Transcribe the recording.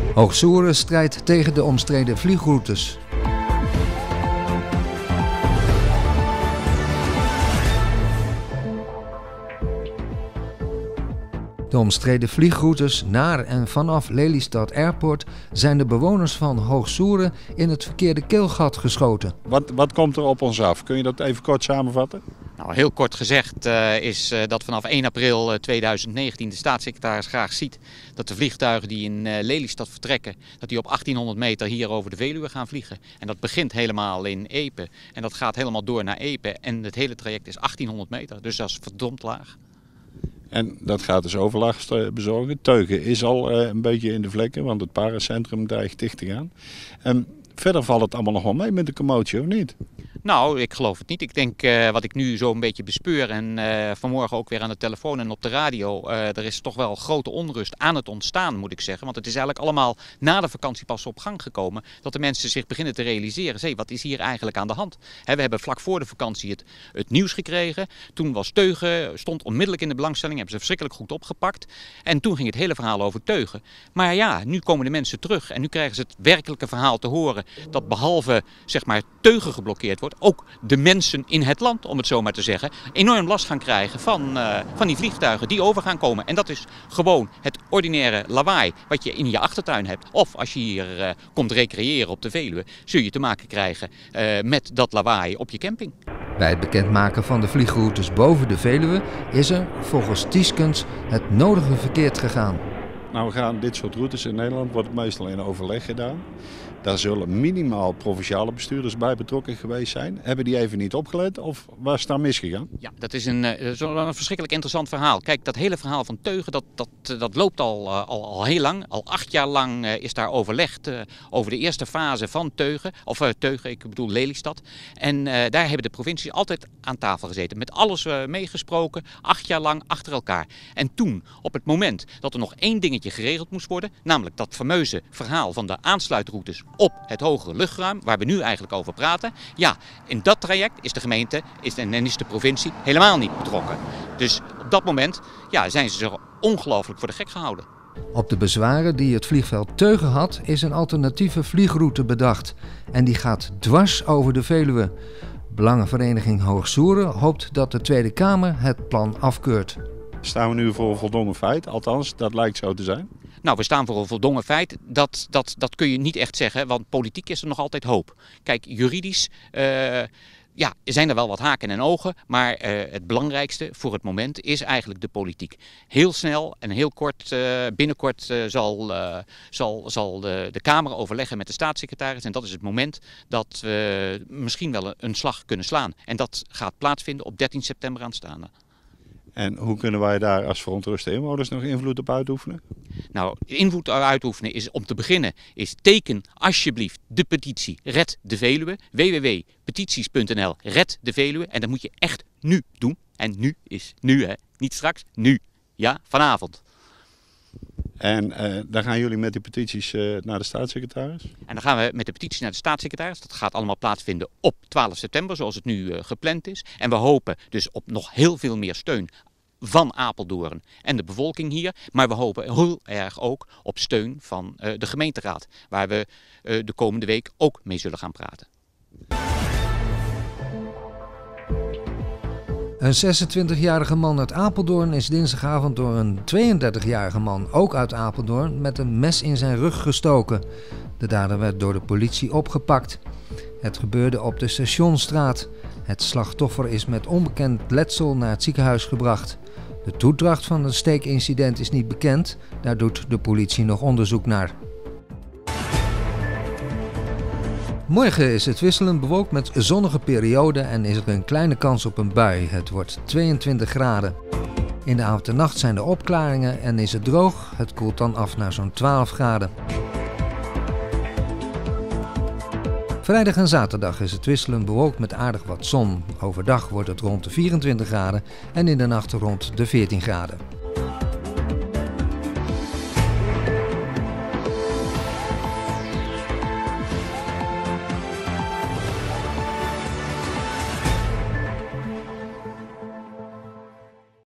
Hoogsoeren strijdt tegen de omstreden vliegroutes. De omstreden vliegroutes naar en vanaf Lelystad Airport zijn de bewoners van Hoogsoeren in het verkeerde keelgat geschoten. Wat komt er op ons af? Kun je dat even kort samenvatten? Nou, heel kort gezegd is dat vanaf 1 april 2019 de staatssecretaris graag ziet dat de vliegtuigen die in Lelystad vertrekken, dat die op 1800 meter hier over de Veluwe gaan vliegen. En dat begint helemaal in Epe en dat gaat helemaal door naar Epe en het hele traject is 1800 meter, dus dat is verdomd laag. En dat gaat dus overlast bezorgen. Teugen is al een beetje in de vlekken, want het paracentrum dreigt dicht te gaan. Verder valt het allemaal nog wel mee met de commotie, of niet? Nou, ik geloof het niet. Ik denk wat ik nu zo een beetje bespeur en vanmorgen ook weer aan de telefoon en op de radio. Er is toch wel grote onrust aan het ontstaan, moet ik zeggen. Want het is eigenlijk allemaal na de vakantie pas op gang gekomen dat de mensen zich beginnen te realiseren. Hé, wat is hier eigenlijk aan de hand? We hebben vlak voor de vakantie het nieuws gekregen. Toen was Teugen, stond onmiddellijk in de belangstelling, hebben ze verschrikkelijk goed opgepakt. En toen ging het hele verhaal over Teugen. Maar ja, nu komen de mensen terug en nu krijgen ze het werkelijke verhaal te horen dat behalve zeg maar Teugen geblokkeerd wordt, ook de mensen in het land, om het zo maar te zeggen, enorm last gaan krijgen van die vliegtuigen die over gaan komen. En dat is gewoon het ordinaire lawaai wat je in je achtertuin hebt. Of als je hier komt recreëren op de Veluwe, zul je te maken krijgen met dat lawaai op je camping. Bij het bekendmaken van de vliegroutes boven de Veluwe is er, volgens Tieskens, het nodige verkeerd gegaan. Nou, we gaan dit soort routes in Nederland, wordt meestal in overleg gedaan. Daar zullen minimaal provinciale bestuurders bij betrokken geweest zijn. Hebben die even niet opgelet of waar is daar misgegaan? Ja, dat is een verschrikkelijk interessant verhaal. Kijk, dat hele verhaal van Teugen, dat loopt al heel lang. Al 8 jaar lang is daar overlegd over de eerste fase van Teugen. Teugen, ik bedoel Lelystad. En daar hebben de provincies altijd aan tafel gezeten. Met alles meegesproken, 8 jaar lang achter elkaar. En toen, op het moment dat er nog één dingetje geregeld moest worden, namelijk dat fameuze verhaal van de aansluitroutes op het hogere luchtruim, waar we nu eigenlijk over praten. Ja, in dat traject is de gemeente en is de provincie helemaal niet betrokken. Dus op dat moment zijn ze zich ongelooflijk voor de gek gehouden. Op de bezwaren die het vliegveld Teugen had, is een alternatieve vliegroute bedacht. En die gaat dwars over de Veluwe. Belangenvereniging Hoogsoeren hoopt dat de Tweede Kamer het plan afkeurt. Staan we nu voor een voldongen feit? Althans, dat lijkt zo te zijn. Nou, we staan voor een voldongen feit. Dat kun je niet echt zeggen, want politiek is er nog altijd hoop. Kijk, juridisch zijn er wel wat haken en ogen, maar het belangrijkste voor het moment is eigenlijk de politiek. Heel snel en heel kort, binnenkort zal de Kamer overleggen met de staatssecretaris en dat is het moment dat we misschien wel een slag kunnen slaan. En dat gaat plaatsvinden op 13 september aanstaande. En hoe kunnen wij daar als verontruste inwoners nog invloed op uitoefenen? Nou, invloed uitoefenen is om te beginnen, teken alsjeblieft de petitie Red de Veluwe. www.petities.nl Red de Veluwe. En dat moet je echt nu doen. En nu is nu, hè. Niet straks, nu. Ja, vanavond. En dan gaan jullie met die petities naar de staatssecretaris? En dan gaan we met de petitie naar de staatssecretaris. Dat gaat allemaal plaatsvinden op 12 september, zoals het nu gepland is. En we hopen dus op nog heel veel meer steun van Apeldoorn en de bevolking hier. Maar we hopen heel erg ook op steun van de gemeenteraad, waar we de komende week ook mee zullen gaan praten. Een 26-jarige man uit Apeldoorn is dinsdagavond door een 32-jarige man, ook uit Apeldoorn, met een mes in zijn rug gestoken. De dader werd door de politie opgepakt. Het gebeurde op de Stationsstraat. Het slachtoffer is met onbekend letsel naar het ziekenhuis gebracht. De toedracht van het steekincident is niet bekend. Daar doet de politie nog onderzoek naar. Morgen is het wisselend bewolkt met zonnige perioden en is er een kleine kans op een bui. Het wordt 22 graden. In de avond en nacht zijn er opklaringen en is het droog. Het koelt dan af naar zo'n 12 graden. Vrijdag en zaterdag is het wisselend bewolkt met aardig wat zon. Overdag wordt het rond de 24 graden en in de nacht rond de 14 graden.